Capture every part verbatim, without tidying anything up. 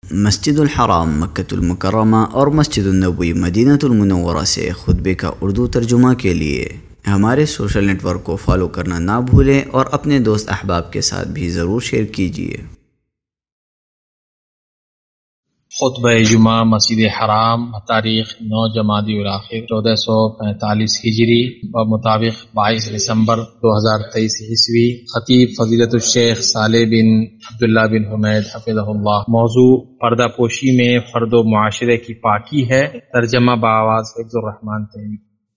مسجد الحرام مکۃ المکرمہ اور مسجد النبوی مدینہ المنورہ سے خطبے کا اردو ترجمہ کے لیے ہمارے سوشل نیٹ ورک کو فالو کرنا نہ بھولیں اور اپنے دوست احباب کے ساتھ بھی ضرور شیئر کیجیے۔ خطبہ جمعہ مسجد حرام تاریخ نو جمادی الاخر چودہ سو پینتالیس ہجری و مطابق بائیس دسمبر دو ہزار تیئیس عیسوی۔ خطیب فضیلت الشیخ صالح بن عبداللہ بن حمید حفظہ اللہ۔ موضوع پردہ پوشی میں فرد و معاشرے کی پاکی ہے۔ ترجمہ بآواز حفظ الرحمان تیمی۔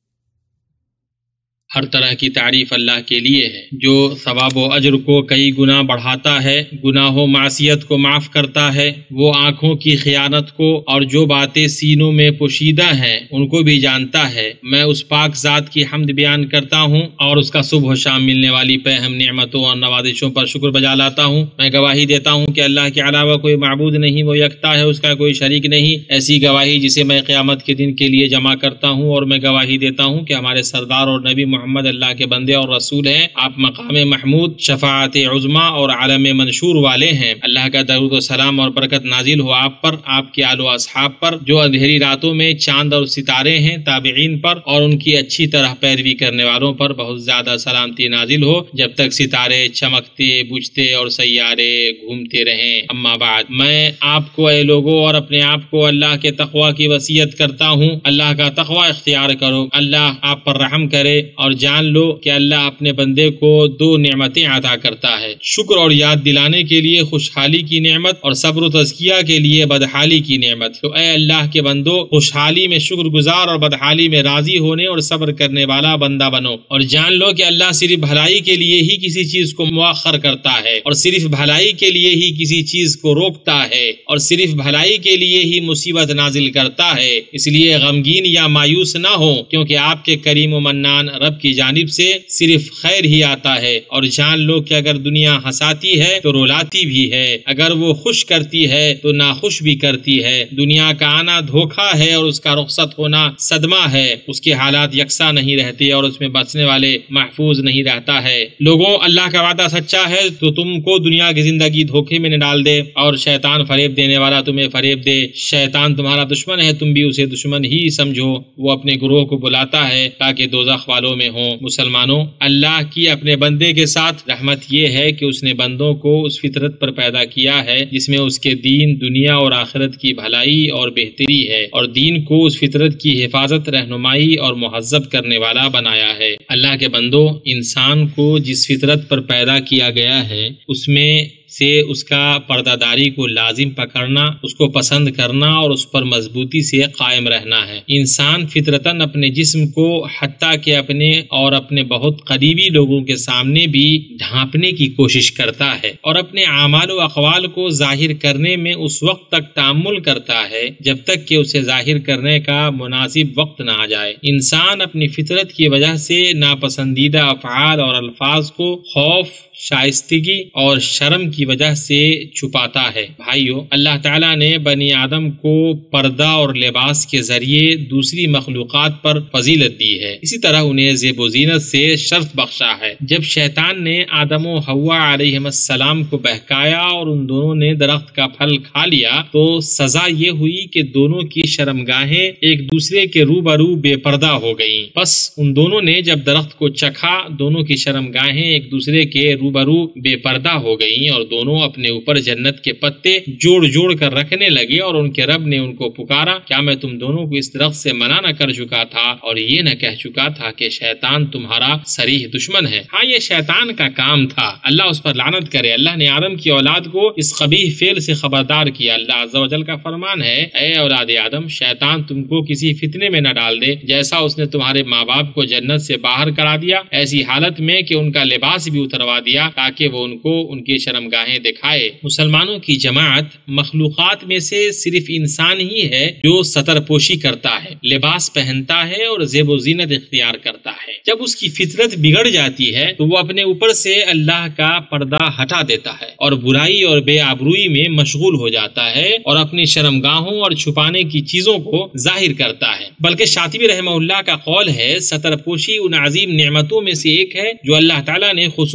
ہر طرح کی تعریف اللہ کے لیے ہے جو ثواب و اجر کو کئی گنا بڑھاتا ہے، گناہ و معصیت کو معاف کرتا ہے، وہ آنکھوں کی خیانت کو اور جو باتیں سینوں میں پوشیدہ ہیں ان کو بھی جانتا ہے۔ میں اس پاک ذات کی حمد بیان کرتا ہوں اور اس کا صبح و شام ملنے والی پہ ہم نعمتوں اور نوازشوں پر شکر بجا لاتا ہوں۔ میں گواہی دیتا ہوں کہ اللہ کے علاوہ کوئی معبود نہیں، وہ یکتا ہے، اس کا کوئی شریک نہیں۔ ایسی گواہی جسے میں قیامت کے دن کے لیے جمع کرتا ہوں، اور میں گواہی دیتا ہوں کہ ہمارے سردار اور نبی محمد اللہ کے بندے اور رسول ہیں۔ آپ مقام محمود، شفاعت عظما اور عالم منشور والے ہیں۔ اللہ کا درود و سلام اور برکت نازل ہو آپ پر، آپ کے آل و اصحاب پر، جو اندھیری راتوں میں چاند اور ستارے ہیں، تابعین پر اور ان کی اچھی طرح پیروی کرنے والوں پر بہت زیادہ سلامتی نازل ہو جب تک ستارے چمکتے بجھتے اور سیارے گھومتے رہیں۔ اما بعد، میں آپ کو اے لوگوں اور اپنے آپ کو اللہ کے تقوی کی وصیت کرتا ہوں۔ اللہ کا تقوی اختیار کرو، اللہ آپ پر رحم کرے، اور جان لو کہ اللہ اپنے بندے کو دو نعمتیں عطا کرتا ہے، شکر اور یاد دلانے کے لیے خوشحالی کی نعمت، اور صبر و تزکیہ کے لیے بدحالی کی نعمت۔ تو اے اللہ کے بندو، خوشحالی میں شکر گزار اور بدحالی میں راضی ہونے اور صبر کرنے والا بندہ بنو، اور جان لو کہ اللہ صرف بھلائی کے لیے ہی کسی چیز کو مؤخر کرتا ہے، اور صرف بھلائی کے لیے ہی کسی چیز کو روکتا ہے، اور صرف بھلائی کے لیے ہی مصیبت نازل کرتا ہے۔ اس لیے غمگین یا مایوس نہ ہو، کیونکہ آپ کے کریم و منان رب کی جانب سے صرف خیر ہی آتا ہے، اور جان لو کہ اگر دنیا ہنساتی ہے تو رلاتی بھی ہے، اگر وہ خوش کرتی ہے تو ناخوش بھی کرتی ہے۔ دنیا کا آنا دھوکہ ہے اور اس کا رخصت ہونا صدمہ ہے، اس کے حالات یکساں نہیں رہتے اور اس میں بچنے والے محفوظ نہیں رہتا ہے۔ لوگوں، اللہ کا وعدہ سچا ہے تو تم کو دنیا کی زندگی دھوکے میں نہ ڈال دے، اور شیطان فریب دینے والا تمہیں فریب دے۔ شیطان تمہارا دشمن ہے، تم بھی اسے دشمن ہی سمجھو۔ وہ اپنے گروہ کو بلاتا ہے تاکہ دوزخ والوں میں ہوں۔ مسلمانوں، اللہ کی اپنے بندے کے ساتھ رحمت یہ ہے کہ اس نے بندوں کو اس فطرت پر پیدا کیا ہے جس میں اس کے دین، دنیا اور آخرت کی بھلائی اور بہتری ہے، اور دین کو اس فطرت کی حفاظت، رہنمائی اور مہذب کرنے والا بنایا ہے۔ اللہ کے بندوں، انسان کو جس فطرت پر پیدا کیا گیا ہے اس میں سے اس کا پردہ داری کو لازم پکڑنا، اس کو پسند کرنا اور اس پر مضبوطی سے قائم رہنا ہے۔ انسان فطرتاً اپنے جسم کو حتیٰ کہ اپنے اور اپنے بہت قریبی لوگوں کے سامنے بھی ڈھانپنے کی کوشش کرتا ہے، اور اپنے اعمال و اقوال کو ظاہر کرنے میں اس وقت تک تأمل کرتا ہے جب تک کہ اسے ظاہر کرنے کا مناسب وقت نہ آ جائے۔ انسان اپنی فطرت کی وجہ سے ناپسندیدہ افعال اور الفاظ کو خوف، شائستگی اور شرم کی وجہ سے چھپاتا ہے۔ بھائیو، اللہ تعالیٰ نے بنی آدم کو پردہ اور لباس کے ذریعے دوسری مخلوقات پر فضیلت دی ہے، اسی طرح انہیں زیب و زینت سے شرف بخشا ہے۔ جب شیطان نے آدم و حوا علیہ السلام کو بہکایا اور ان دونوں نے درخت کا پھل کھا لیا تو سزا یہ ہوئی کہ دونوں کی شرمگاہیں ایک دوسرے کے روبرو بے پردہ ہو گئیں۔ بس ان دونوں نے جب درخت کو چکھا، دونوں کی شرمگاہیں ایک دوسرے کے روبرو بے پردہ ہو گئیں، اور دونوں اپنے اوپر جنت کے پتے جوڑ جوڑ کر رکھنے لگے، اور ان کے رب نے ان کو پکارا، کیا میں تم دونوں کو اس درخت سے منع نہ کر چکا تھا اور یہ نہ کہہ چکا تھا کہ شیطان تمہارا صریح دشمن ہے؟ ہاں، یہ شیطان کا کام تھا، اللہ اس پر لعنت کرے۔ اللہ نے آدم کی اولاد کو اس قبیح فعل سے خبردار کیا۔ اللہ عز و جل کا فرمان ہے، اے اولاد آدم، شیطان تم کو کسی فتنے میں نہ ڈال دے جیسا اس نے تمہارے ماں باپ کو جنت سے باہر کرا دیا، ایسی حالت میں کہ ان کا لباس بھی اتروا دیا تاکہ وہ ان کو ان کی شرمگاہیں دکھائے۔ مسلمانوں کی جماعت مخلوقات میں سے صرف انسان ہی ہے جو ستر پوشی کرتا ہے، لباس پہنتا ہے اور زیب و زینت اختیار کرتا ہے۔ جب اس کی فطرت بگڑ جاتی ہے تو وہ اپنے اوپر سے اللہ کا پردہ ہٹا دیتا ہے اور برائی اور بے آبروئی میں مشغول ہو جاتا ہے، اور اپنی شرمگاہوں اور چھپانے کی چیزوں کو ظاہر کرتا ہے۔ بلکہ شاطبی رحمہ اللہ کا قول ہے، ستر پوشی ان عظیم نعمتوں میں سے ایک ہے جو اللہ تعالیٰ نے خصوصی طور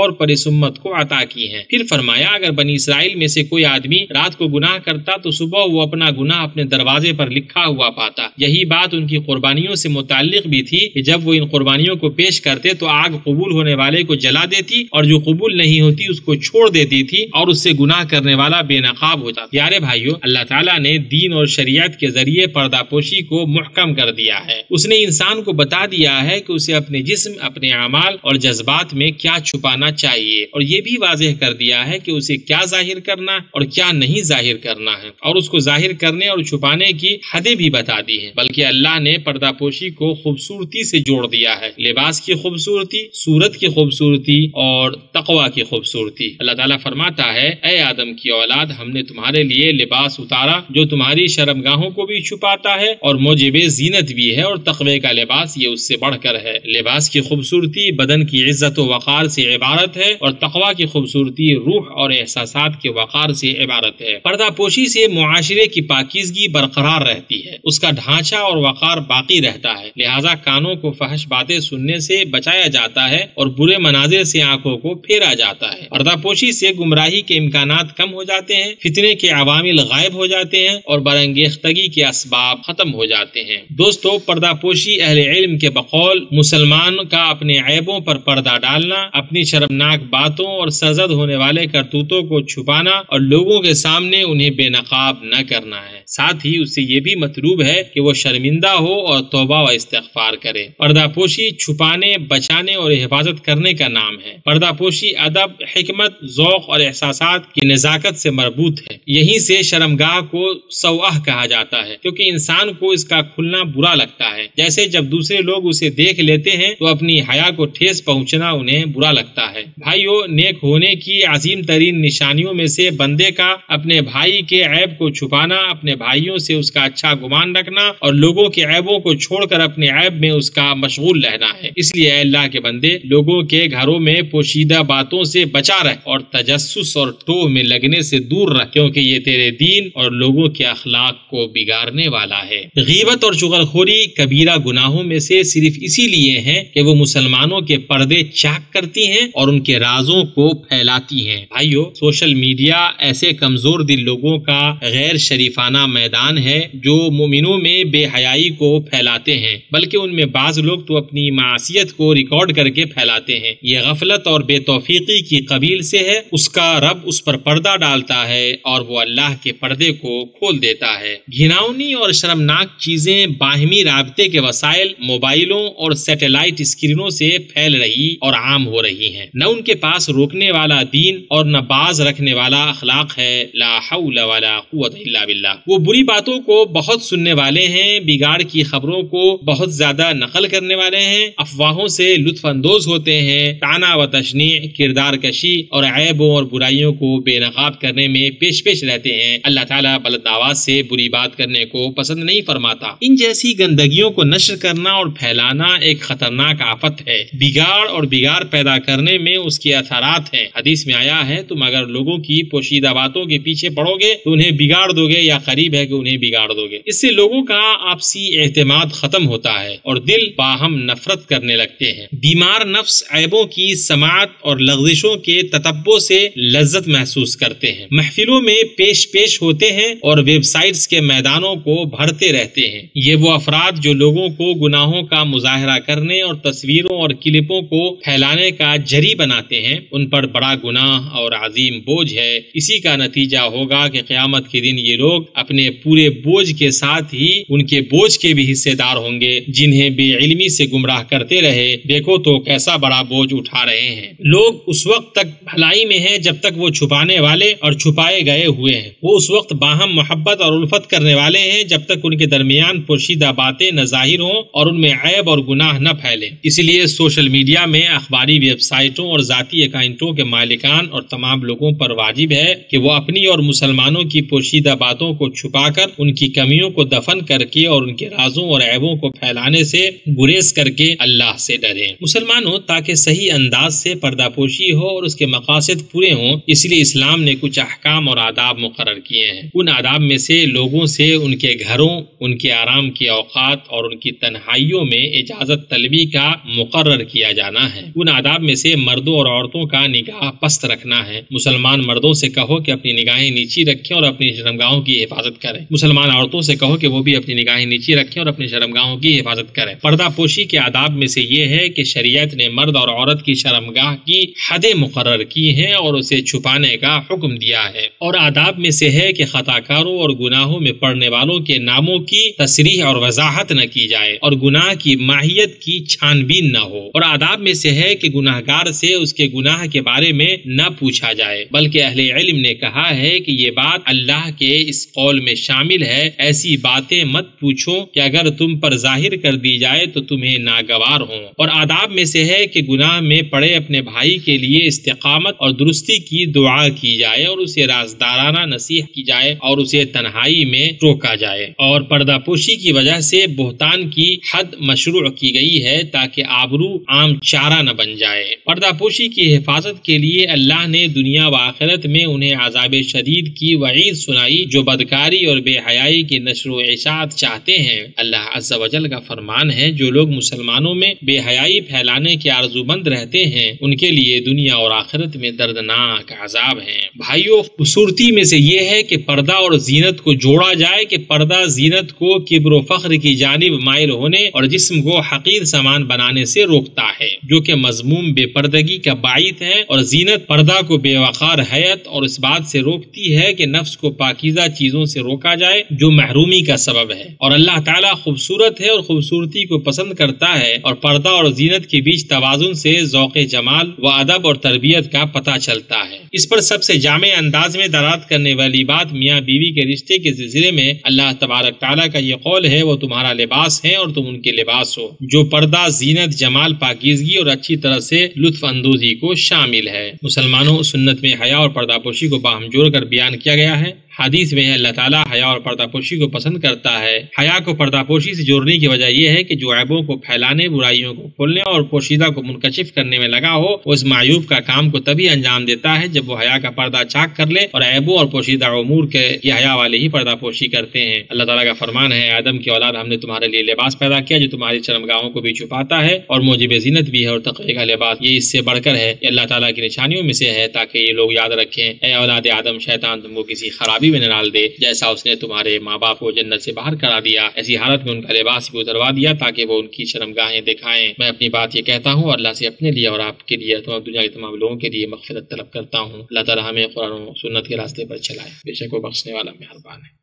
طور پر اس امت کو عطا کی ہیں۔ پھر فرمایا اگر بنی اسرائیل میں سے کوئی آدمی رات کو گناہ کرتا تو صبح وہ اپنا گناہ اپنے دروازے پر لکھا ہوا پاتا۔ یہی بات ان کی قربانیوں سے متعلق بھی تھی کہ جب وہ ان قربانیوں کو پیش کرتے تو آگ قبول ہونے والے کو جلا دیتی اور جو قبول نہیں ہوتی اس کو چھوڑ دیتی تھی اور اس سے گناہ کرنے والا بے نقاب ہوتا۔ پیارے بھائیو، اللہ تعالیٰ نے دین اور شریعت کے ذریعے پردہ پوشی کو محکم کر دیا ہے۔ اس نے انسان کو بتا دیا ہے کہ اسے اپنے جسم، اپنے اعمال اور جذبات میں کیا چھپانا چاہیے، اور یہ بھی واضح کر دیا ہے کہ اسے کیا ظاہر کرنا اور کیا نہیں ظاہر کرنا ہے، اور اس کو ظاہر کرنے اور چھپانے کی حدیں بھی بتا دی ہیں۔ بلکہ اللہ نے پردہ پوشی کو خوبصورتی سے جوڑ دیا ہے، لباس کی خوبصورتی، صورت کی خوبصورتی اور تقوی کی خوبصورتی۔ اللہ تعالیٰ فرماتا ہے اے آدم کی اولاد، ہم نے تمہارے لیے لباس اتارا جو تمہاری شرمگاہوں کو بھی چھپاتا ہے اور موجب زینت بھی ہے، اور تقوی کا لباس یہ اس سے بڑھ کر ہے۔ لباس کی خوبصورتی بدن کی عزت و وقار سے عبارت ہے، اور تقوی کی خوبصورتی روح اور احساسات کے وقار سے عبارت ہے۔ پردہ پوشی سے معاشرے کی پاکیزگی برقرار رہتی ہے، اس کا ڈھانچہ اور وقار باقی رہتا ہے، لہذا کانوں کو فحش باتیں سننے سے بچایا جاتا ہے اور برے مناظر سے آنکھوں کو پھیرا جاتا ہے۔ پردہ پوشی سے گمراہی کے امکانات کم ہو جاتے ہیں، فتنے کے عوامل غائب ہو جاتے ہیں اور برانگیختگی کے اسباب ختم ہو جاتے ہیں۔ دوستو، پردہ پوشی اہل علم کے بقول مسلمان کا اپنے عیبوں پر پردہ ڈالنا، اپنی شرمناک باتوں اور سرزد ہونے والے کرتوتوں کو چھپانا اور لوگوں کے سامنے انہیں بے نقاب نہ کرنا ہے۔ ساتھ ہی اس سے یہ بھی مطلوب ہے کہ وہ شرمندہ ہو اور توبہ و استغفار کرے۔ پردہ پوشی چھپانے، بچانے اور حفاظت کرنے کا نام ہے۔ پردہ پوشی ادب، حکمت، ذوق اور احساسات کی نزاکت سے مربوط ہے۔ یہیں سے شرمگاہ کو سوآہ کہا جاتا ہے، کیونکہ انسان کو اس کا کھلنا برا لگتا ہے، جیسے جب دوسرے لوگ اسے دیکھ لیتے ہیں تو اپنی حیا کو ٹھیس پہنچنا انہیں برا لگتا ہے۔ بھائیو، نیک ہونے کی عظیم ترین نشانیوں میں سے بندے کا اپنے بھائی کے عیب کو چھپانا، اپنے بھائیوں سے اس کا اچھا گمان رکھنا اور لوگوں کے عیبوں کو چھوڑ کر اپنے عیب میں اس کا مشغول رہنا ہے۔ اس لیے اے اللہ کے بندے، لوگوں کے گھروں میں پوشیدہ باتوں سے بچا رہ اور تجسس اور ٹوہ میں لگنے سے دور رہ، کیونکہ یہ تیرے دین اور لوگوں کے اخلاق کو بگاڑنے والا ہے۔ غیبت اور چغلخوری کبیرہ گناہوں میں سے صرف اسی لیے ہیں کہ وہ مسلمانوں کے پردے چاک کرتی ہیں اور ان کے رازوں کو پھیلاتی ہیں۔ بھائیو، سوشل میڈیا ایسے کمزور دل لوگوں کا غیر شریفانہ میدان ہے جو مومنوں میں بے حیائی کو پھیلاتے ہیں، بلکہ ان میں بعض لوگ تو اپنی معصیت کو ریکارڈ کر کے پھیلاتے ہیں۔ یہ غفلت اور بے توفیقی کی قبیل سے ہے۔ اس کا رب اس پر پردہ ڈالتا ہے اور وہ اللہ کے پردے کو کھول دیتا ہے۔ گھناؤنی اور شرمناک چیزیں باہمی رابطے کے وسائل، موبائلوں اور سیٹلائٹ اسکرینوں سے پھیل رہی اور عام ہو رہی ہیں۔ نہ ان کے پاس روکنے والا دین اور نہ باز رکھنے والا اخلاق ہے۔ لا حول ولا قوت الا باللہ۔ وہ بری باتوں کو بہت سننے والے ہیں، بگاڑ کی خبروں کو بہت زیادہ نقل کرنے والے ہیں، افواہوں سے لطف اندوز ہوتے ہیں، طعنہ و تشنیع، کردار کشی اور عیبوں اور برائیوں کو بے نقاب کرنے میں پیش پیش رہتے ہیں۔ اللہ تعالیٰ بلند آواز سے بری بات کرنے کو پسند نہیں فرماتا۔ ان جیسی گندگیوں کو نشر کرنا اور پھیلانا ایک خطرناک آفت ہے۔ بگاڑ اور بگاڑ پیدا کرنے میں اس کے اثرات ہیں۔ حدیث میں آیا ہے، تم اگر لوگوں کی پوشیدہ باتوں کے پیچھے پڑو گے تو انہیں بگاڑ دو گے، یا قریب ہے کہ انہیں بگاڑ دو گے۔ اس سے لوگوں کا آپسی اعتماد ختم ہوتا ہے اور دل باہم نفرت کرنے لگتے ہیں۔ بیمار نفس عیبوں کی سماعت اور لغزشوں کے تتبع سے لذت محسوس کرتے ہیں، محفلوں میں پیش پیش ہوتے ہیں اور ویب سائٹس کے میدانوں کو بھرتے رہتے ہیں۔ یہ وہ افراد جو لوگوں کو گناہوں کا مظاہرہ کرنے اور تصویروں اور کلپوں کو پھیلانے کا جری بناتے ہیں، ان پر بڑا گناہ اور عظیم بوجھ ہے۔ اسی کا نتیجہ ہوگا کہ قیامت کے دن یہ لوگ اپنے پورے بوجھ کے ساتھ ہی ان کے بوجھ کے بھی حصے دار ہوں گے، جنہیں بے علمی سے گمراہ کرتے رہے۔ دیکھو تو کیسا بڑا بوجھ اٹھا رہے ہیں۔ لوگ اس وقت تک بھلائی میں ہیں جب تک وہ چھپانے والے اور چھپائے گئے ہوئے ہیں۔ وہ اس وقت باہم محبت اور الفت کرنے والے ہیں جب تک ان کے درمیان پوشیدہ باتیں نہ ظاہر ہوں اور ان میں عیب اور گناہ نہ پھیلے۔ اس لیے سوشل میڈیا میں اخباری ویب سائٹوں اور ذاتی اکاؤنٹوں کے مالکان اور تمام لوگوں پر واجب ہے کہ وہ اپنی اور مسلمانوں کی پوشیدہ باتوں کو چھپا کر ان کی کمیوں کو دفن کر کے اور ان کے رازوں اور عیبوں کو پھیلانے سے گریز کر کے اللہ سے ڈریں۔ مسلمانوں، تاکہ صحیح انداز سے پردہ پوشی ہو اور اس کے مقاصد پورے ہوں، اس لیے اسلام نے کچھ احکام اور آداب مقرر کیے ہیں۔ ان آداب میں سے لوگوں سے ان کے گھروں، ان کے آرام کے اوقات اور ان کی تنہائیوں میں اجازت طلبی کا مقرر کیا جانا ہے۔ ان آداب میں سے مردوں اور عورتوں کا نگاہ پست رکھنا ہے۔ مسلمان مردوں سے کہو کہ اپنی نگاہیں نیچی رکھیں اور اپنی شرمگاہوں کی حفاظت کریں۔ مسلمان عورتوں سے کہو کہ وہ بھی اپنی نگاہیں نیچی رکھیں اور اپنی شرمگاہوں کی حفاظت کریں۔ پردہ پوشی کے آداب میں سے یہ ہے کہ شریعت نے مرد اور عورت کی شرمگاہ کی حدیں مقرر کی ہیں اور اسے چھپانے کا حکم دیا ہے، اور آداب میں سے ہے کہ خطا کاروں اور گناہوں میں پڑنے والوں کے ناموں کی تصریح اور وضاحت نہ کی جائے اور گناہ کی ماہیت کی چھان بین نہ ہو، اور آداب میں سے ہے کہ گناہ گار سے اس کے گناہ کے بارے میں نہ پوچھا جائے، بلکہ اہل علم نے کہا ہے کہ یہ بات اللہ کے اس قول میں شامل ہے، ایسی باتیں مت پوچھو کہ اگر تم پر ظاہر کر دی جائے تو تمہیں ناگوار ہوں، اور آداب میں سے ہے کہ گناہ میں پڑے اپنے بھائی کے لیے استقامت اور درستی کی دعا کی جائے اور اسے رازدارانہ نصیحت کی جائے اور اسے تنہائی میں روکا جائے، اور پردہ پوشی کی وجہ سے بہتان کی حد مشروع کی گئی ہے تاکہ آبرو عام چارہ نہ بن جائے۔ پردہ پوشی کی حفاظت کے لیے اللہ نے دنیا و آخرت میں انہیں عذاب شدید کی وعید سنائی جو بدکاری اور بے حیائی کی نشر و اشاعت چاہتے ہیں۔ اللہ عز و جل کا فرمان ہے، جو لوگ مسلمانوں میں بے حیائی پھیلانے کے آرزو مند رہتے ہیں ان کے لیے دنیا اور آخرت میں دردناک عذاب ہیں۔ بھائیو، خوبصورتی میں سے یہ ہے کہ پردہ اور زینت کو جوڑا جائے کہ پردہ زینت کو کبر و فخر کی جانب مائل ہونے اور جسم کو حقیر سامان بنانے سے روکتا ہے، جو کہ مذموم بے پردگی کا باعث ہے، اور زینت پردہ کو بے وقار حیت اور اس بات سے روکتی ہے کہ نفس کو پاکیزہ چیزوں سے روکا جائے جو محرومی کا سبب ہے، اور اللہ تعالیٰ خوبصورت ہے اور خوبصورتی کو پسند کرتا ہے، اور پردہ اور زینت کے بیچ توازن سے ذوق جمال و ادب اور تربیت کا پتہ چلتا ہے۔ اس پر سب سے جامع انداز میں دلالت کرنے والی بات میاں بیوی کے رشتے کے سلسلے میں اللہ تبارک تعالیٰ کا یہ قول ہے، وہ تمہارا لباس ہے اور تم ان کے لباس ہو، جو پردہ، زینت، جمال، پاکیزگی اور اچھی طرح سے لطف اندوزی کو شامل ہے۔ مسلمانوں، سنت میں حیا اور پردہ پوشی کو باہم جوڑ کر بیان کیا گیا ہے۔ حدیث میں ہے اللہ تعالیٰ حیا اور پردہ پوشی کو پسند کرتا ہے۔ حیا کو پردہ پوشی سے جوڑنے کی وجہ یہ ہے کہ جو عیبوں کو پھیلانے، برائیوں کو کھولنے اور پوشیدہ کو منکشف کرنے میں لگا ہو، وہ اس معیوب کا کام کو تبھی انجام دیتا ہے جب وہ حیا کا پردہ چاک کر لے، اور عیبوں اور پوشیدہ امور کے یہ حیا والے ہی پردہ پوشی کرتے ہیں۔ اللہ تعالیٰ کا فرمان ہے، آدم کی اولاد ہم نے تمہارے لیے لباس پیدا کیا جو تمہاری شرمگاہوں کو بھی چھپاتا ہے اور موجب زینت بھی ہے اور تقوی کا لباس یہ اس سے بڑھ کر ہے، یہ اللہ تعالیٰ کی نشانیوں میں سے ہے تاکہ یہ لوگ یاد رکھیں، اے اولاد آدم، شیطان تم کو کسی خرابی میں نہ ڈال دے، جیسا اس نے تمہارے ماں باپ کو جنت سے باہر کرا دیا، ایسی حالت میں ان کا لباس بھی اتروا دیا تاکہ وہ ان کی شرمگاہیں دکھائیں۔ میں اپنی بات یہ کہتا ہوں، اللہ سے اپنے لیے اور آپ کے لیے، تمام دنیا کے تمام لوگوں کے لیے مغفرت طلب کرتا ہوں۔ اللہ تعالیٰ ہمیں قرآن و سنت کے راستے پر چلائے، بے شک وہ بخشنے والا مہربان ہے۔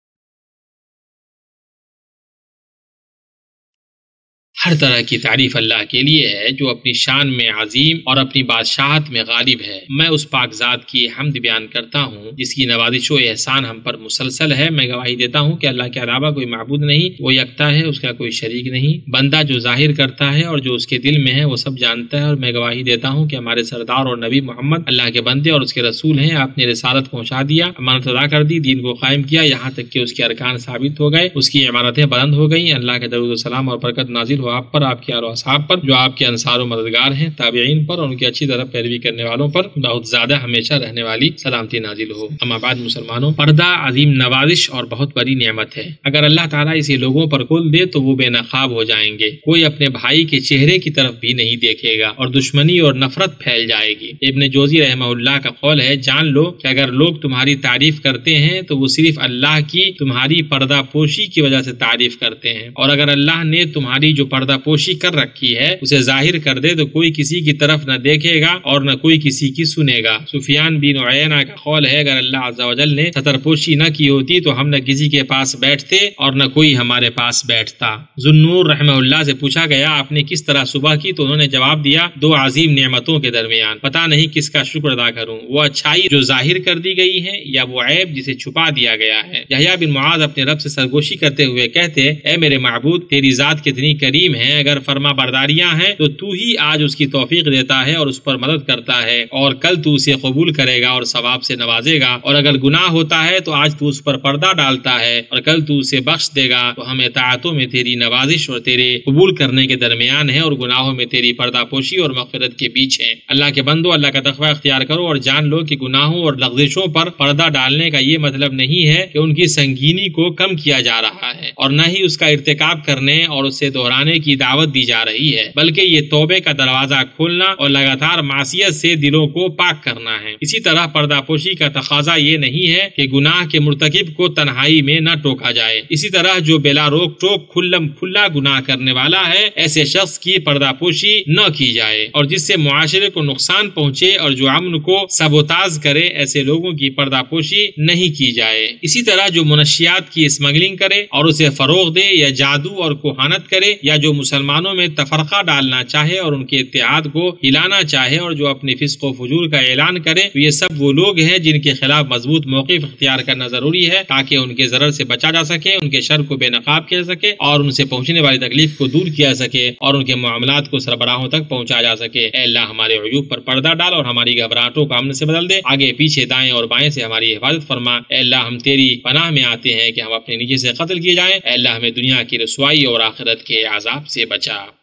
ہر طرح کی تعریف اللہ کے لیے ہے جو اپنی شان میں عظیم اور اپنی بادشاہت میں غالب ہے۔ میں اس پاک ذات کی حمد بیان کرتا ہوں جس کی نوازش و احسان ہم پر مسلسل ہے۔ میں گواہی دیتا ہوں کہ اللہ کے علاوہ کوئی معبود نہیں، وہ یکتا ہے، اس کا کوئی شریک نہیں۔ بندہ جو ظاہر کرتا ہے اور جو اس کے دل میں ہے وہ سب جانتا ہے، اور میں گواہی دیتا ہوں کہ ہمارے سردار اور نبی محمد اللہ کے بندے اور اس کے رسول ہیں۔ آپ نے رسالت پہنچا دیا، امانت ادا کر دی، دین کو قائم کیا، یہاں تک کہ اس کے ارکان ثابت ہو گئے، اس کی عمارتیں بلند ہو گئیں۔ اللہ کے درود و سلام اور برکت نازل ہو آپ پر، آپ کے آل و اصحاب پر جو آپ کے انصار و مددگار ہیں، تابعین پر اور ان کی اچھی طرح پیروی کرنے والوں پر بہت زیادہ ہمیشہ رہنے والی سلامتی نازل ہو۔ اما بعد مسلمانوں، پردہ عظیم نوازش اور بہت بڑی نعمت ہے۔ اگر اللہ تعالیٰ اسے لوگوں پر کھول دے تو وہ بے نقاب ہو جائیں گے، کوئی اپنے بھائی کے چہرے کی طرف بھی نہیں دیکھے گا اور دشمنی اور نفرت پھیل جائے گی۔ ابن جوزی رحمہ اللہ کا قول ہے، جان لو کہ اگر لوگ تمہاری تعریف کرتے ہیں تو وہ صرف اللہ کی تمہاری پردہ پوشی کی وجہ سے تعریف کرتے ہیں، اور اگر اللہ نے تمہاری جو پردہ پوشی کر رکھی ہے اسے ظاہر کر دے تو کوئی کسی کی طرف نہ دیکھے گا اور نہ کوئی کسی کی سنے گا۔ سفیان بن عیینہ کا قول ہے، اگر اللہ عز و جل نے ستر پوشی نہ کی ہوتی تو ہم نہ کسی کے پاس بیٹھتے اور نہ کوئی ہمارے پاس بیٹھتا۔ ذوالنور رحمہ اللہ سے پوچھا گیا، آپ نے کس طرح صبح کی؟ تو انہوں نے جواب دیا، دو عظیم نعمتوں کے درمیان، پتہ نہیں کس کا شکر ادا کروں، وہ اچھائی جو ظاہر کر دی گئی ہے یا وہ عیب جسے چھپا دیا گیا ہے۔ یحییٰ بن معاذ اپنے رب سے سرگوشی کرتے ہوئے کہتے، اے میرے معبود، تیری ذات کتنی کریم حکیم ہے، اگر فرما برداریاں ہیں تو تو ہی آج اس کی توفیق دیتا ہے اور اس پر مدد کرتا ہے، اور کل تو اسے قبول کرے گا اور ثواب سے نوازے گا، اور اگر گناہ ہوتا ہے تو آج تو اس پر پردہ ڈالتا ہے اور کل تو اسے بخش دے گا۔ تو ہم اطاعتوں میں تیری نوازش اور تیرے قبول کرنے کے درمیان ہیں، اور گناہوں میں تیری پردہ پوشی اور مغفرت کے بیچ ہیں۔ اللہ کے بندو، اللہ کا تقوی اختیار کرو اور جان لو کہ گناہوں اور لغزشوں پر پردہ ڈالنے کا یہ مطلب نہیں ہے کہ ان کی سنگینی کو کم کیا جا رہا ہے، اور نہ ہی اس کا ارتکاب کرنے اور اسے دہرانے کی دعوت دی جا رہی ہے، بلکہ یہ توبے کا دروازہ کھولنا اور لگاتار معصیت سے دلوں کو پاک کرنا ہے۔ اسی طرح پردہ پوشی کا تقاضا یہ نہیں ہے کہ گناہ کے مرتکب کو تنہائی میں نہ ٹوکا جائے۔ اسی طرح جو بلا روک ٹوک کھلم کھلا گناہ کرنے والا ہے، ایسے شخص کی پردہ پوشی نہ کی جائے، اور جس سے معاشرے کو نقصان پہنچے اور جو امن کو سبوتاز کرے، ایسے لوگوں کی پردہ پوشی نہیں کی جائے۔ اسی طرح جو منشیات کی اسمگلنگ کرے اور اسے فروغ دے، یا جادو اور کوہانت کرے، یا جو مسلمانوں میں تفرقہ ڈالنا چاہے اور ان کے اتحاد کو ہلانا چاہے، اور جو اپنی فسق و فجور کا اعلان کرے، تو یہ سب وہ لوگ ہیں جن کے خلاف مضبوط موقف اختیار کرنا ضروری ہے، تاکہ ان کے ضرر سے بچا جا سکے، ان کے شر کو بے نقاب کیا جا سکے، اور ان سے پہنچنے والی تکلیف کو دور کیا جا سکے، اور ان کے معاملات کو سربراہوں تک پہنچایا جا سکے۔ اے اللہ، ہمارے عیوب پر پردہ ڈال اور ہماری گھبراہٹوں کو امن سے بدل دے، آگے پیچھے دائیں اور بائیں سے ہماری حفاظت فرما۔ اے اللہ، ہم تیری پناہ میں آتے ہیں کہ ہم اپنے نیچے سے قتل کیے جائیں۔ اے اللہ، ہمیں دنیا کی رسوائی اور آخرت کے عذاب سے بچا۔